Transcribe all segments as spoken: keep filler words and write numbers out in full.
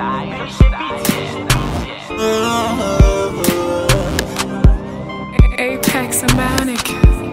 Apex and Bionic.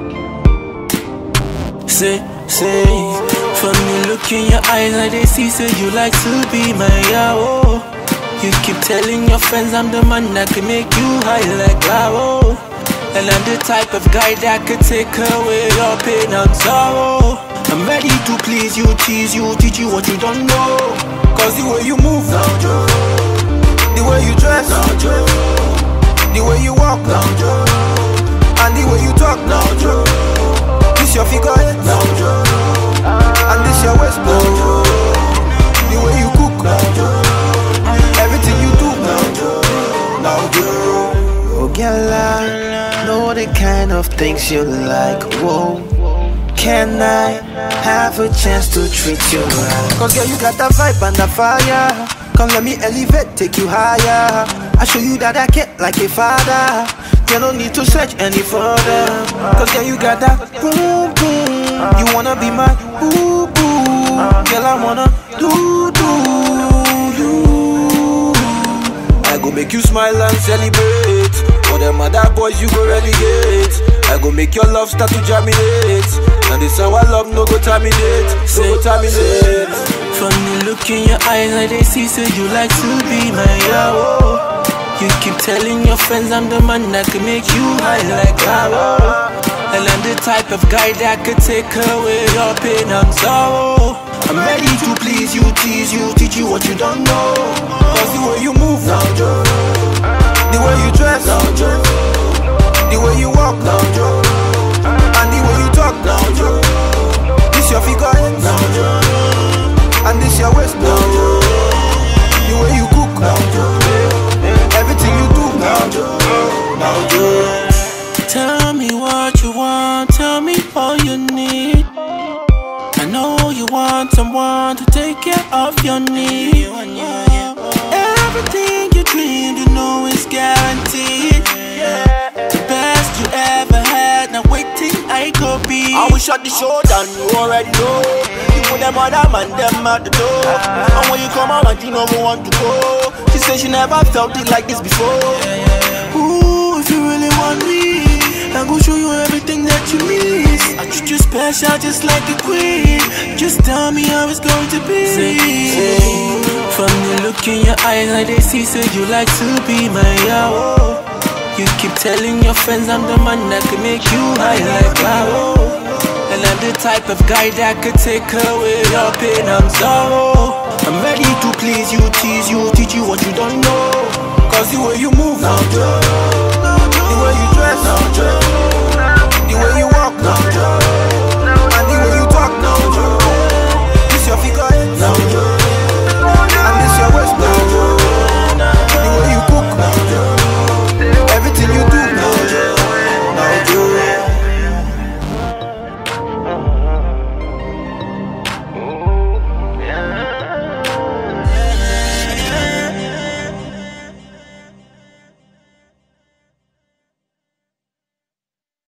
Say, say, from the look in your eyes, I they see, say you like to be my yawo. You keep telling your friends I'm the man that can make you high like lavo. And I'm the type of guy that could take away your pain and sorrow. I'm ready to please you, tease you, teach you what you don't know. Cause the way you move, no joke. The way you dress, no joke. The way you walk, no joke. And the way you talk, no joke. This your figure, no joke. And this your waist, no joke. The way you cook, no joke. Everything you do, no joke. No joke. Oh girl, I know the kind of things you like. Whoa, can I have a chance to treat you right? Cause girl, you got that vibe and that fire. Come let me elevate, take you higher. I show you that I care like a father. You don't need to search any further. Cause girl, you got that boom boom. You wanna be my boo boo. Girl, I wanna do do you. I go make you smile and celebrate. For them other boys you go relegate. I go make your love start to germinate. And this how I love no go terminate. So go terminate. From the look in your eyes, I they see, say you like to be my yawo. You keep telling your friends I'm the man that can make you high like lava. And I'm the type of guy that could take away your pain and sorrow. I'm ready to please you, tease you, teach you what you don't know. Cause the way you move, no joke. The way you dress, no joke. The way you walk, no joke. And the way you talk, no joke. This your figure, no joke. And this your waist, no joke. The way you cook, no joke. Everything you do, no joke. No joke. Tell me what you want, tell me all you need. I know you want someone to take care of your needs. Everything you dreamed, you know is guaranteed. The best you ever had, now waiting I could be. I will shut the show down, you already know. You put them other man, them at the door. And when you come around, you know who want to go. She said she never felt it like this before. Ooh, if you really want me, I go show you everything that you miss. I treat you special just like a queen. Just tell me how it's going to be. Say, say, from the look in your eyes, I they see, say you like to be my yawo. You keep telling your friends I'm the man that can make you high like lava. And I'm the type of guy that could take away your pain and sorrow. I'm ready to please you, tease you, teach you what you don't know. Cause the way you move, no joke.